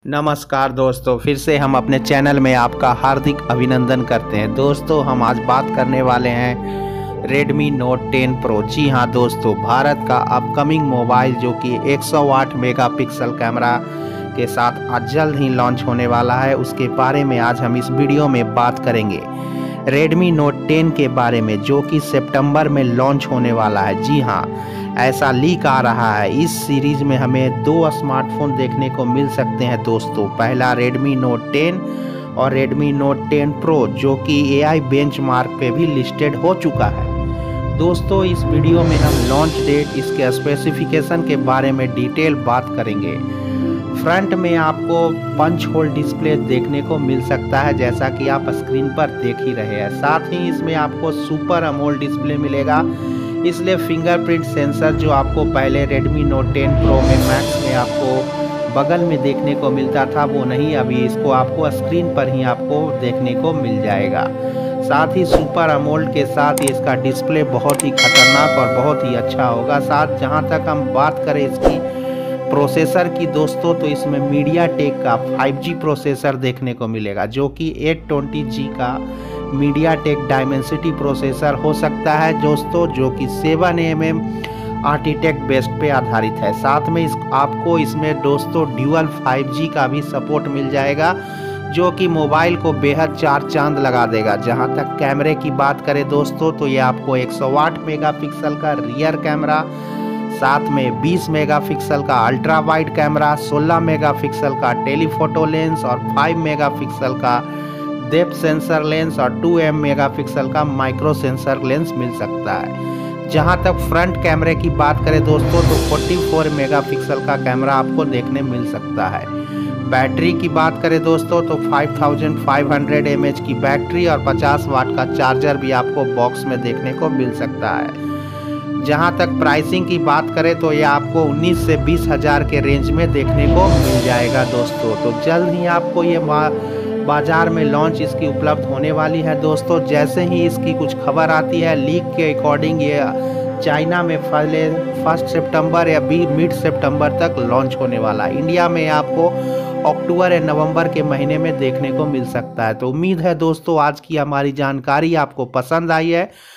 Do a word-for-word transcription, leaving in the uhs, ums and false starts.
नमस्कार दोस्तों, फिर से हम अपने चैनल में आपका हार्दिक अभिनंदन करते हैं। दोस्तों, हम आज बात करने वाले हैं Redmi Note टेन Pro। जी हाँ दोस्तों, भारत का अपकमिंग मोबाइल जो कि एक सौ आठ मेगापिक्सल कैमरा के साथ आज जल्द ही लॉन्च होने वाला है, उसके बारे में आज हम इस वीडियो में बात करेंगे। Redmi Note टेन के बारे में, जो कि सितंबर में लॉन्च होने वाला है। जी हाँ, ऐसा लीक आ रहा है। इस सीरीज में हमें दो स्मार्टफोन देखने को मिल सकते हैं दोस्तों। पहला Redmi Note टेन और Redmi Note टेन Pro, जो कि ए आई बेंचमार्क पे भी लिस्टेड हो चुका है। दोस्तों, इस वीडियो में हम लॉन्च डेट, इसके स्पेसिफिकेशन के बारे में डिटेल बात करेंगे। फ्रंट में आपको पंच होल डिस्प्ले देखने को मिल सकता है, जैसा कि आप स्क्रीन पर देख ही रहे हैं। साथ ही इसमें आपको सुपर अमोल्ड डिस्प्ले मिलेगा, इसलिए फिंगरप्रिंट सेंसर जो आपको पहले Redmi Note टेन Pro में मैक्स में आपको बगल में देखने को मिलता था, वो नहीं, अभी इसको आपको स्क्रीन पर ही आपको देखने को मिल जाएगा। साथ ही सुपर अमोल्ड के साथ ही इसका डिस्प्ले बहुत ही खतरनाक और बहुत ही अच्छा होगा। साथ जहां तक हम बात करें इसकी प्रोसेसर की दोस्तों, तो इसमें मीडियाटेक का फाइव जी प्रोसेसर देखने को मिलेगा, जो कि एट ट्वेंटी जी का मीडियाटेक डायमेंसिटी प्रोसेसर हो सकता है दोस्तों, जो कि seven M M architect based पे आधारित है। साथ में इस आपको इसमें दोस्तों ड्यूअल फाइव जी का भी सपोर्ट मिल जाएगा, जो कि मोबाइल को बेहद चार चांद लगा देगा। जहां तक कैमरे की बात करें दोस्तों, तो ये आपको एक सौ आठ मेगापिक्सल का रियर कैमरा, साथ में बीस मेगापिक्सल का अल्ट्रा वाइड कैमरा, सोलह मेगापिक्सल का टेलीफोटो लेंस और पाँच मेगापिक्सल का डेप्थ सेंसर लेंस और टू एम मेगापिक्सल का माइक्रो सेंसर लेंस मिल सकता है। जहां तक फ्रंट कैमरे की बात करें दोस्तों, तो चौवालीस मेगापिक्सल का कैमरा आपको देखने मिल सकता है। बैटरी की बात करें दोस्तों, तो पाँच हज़ार पाँच सौ एम एच की बैटरी और पचास वाट का चार्जर भी आपको बॉक्स में देखने को मिल सकता है। जहां तक प्राइसिंग की बात करें, तो ये आपको उन्नीस से बीस हज़ार के रेंज में देखने को मिल जाएगा दोस्तों। तो जल्द ही आपको ये बाजार में लॉन्च इसकी उपलब्ध होने वाली है दोस्तों। जैसे ही इसकी कुछ खबर आती है, लीक के अकॉर्डिंग ये चाइना में पहले फर्स्ट सितंबर या बी मिड सितंबर तक लॉन्च होने वाला है। इंडिया में आपको अक्टूबर या नवंबर के महीने में देखने को मिल सकता है। तो उम्मीद है दोस्तों, आज की हमारी जानकारी आपको पसंद आई है।